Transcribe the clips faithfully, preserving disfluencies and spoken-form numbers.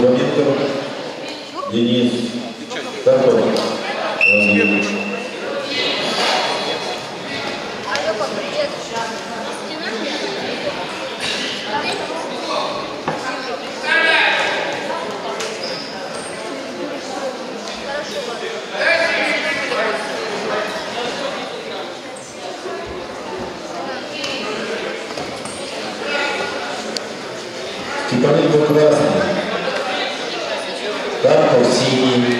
Фоменко, Денис Карпов. Степаненко красный, Карпов синий.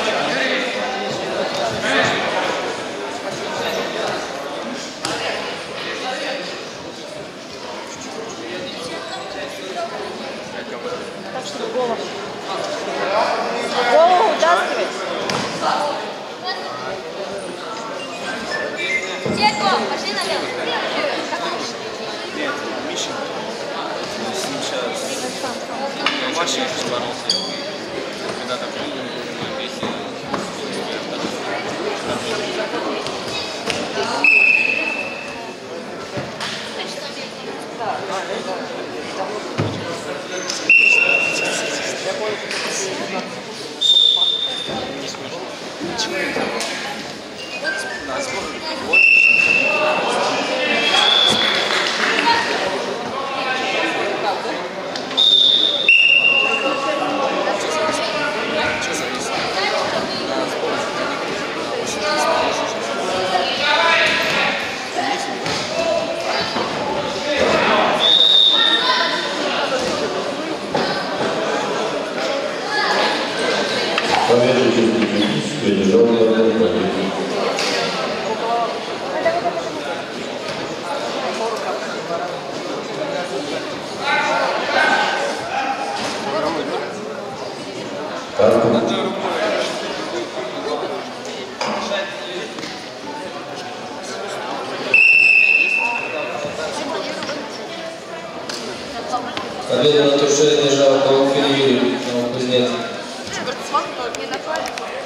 Так что голову. Голову утаскивать. Диего, пошли налево. Нет, Миша. С ним сейчас Маша боролся. Когда там вместе. Победу чистый одержал Карпов победу. Карпов. Победу на Тушине держал Павел Юрий, Новокузнецк. Не назвали?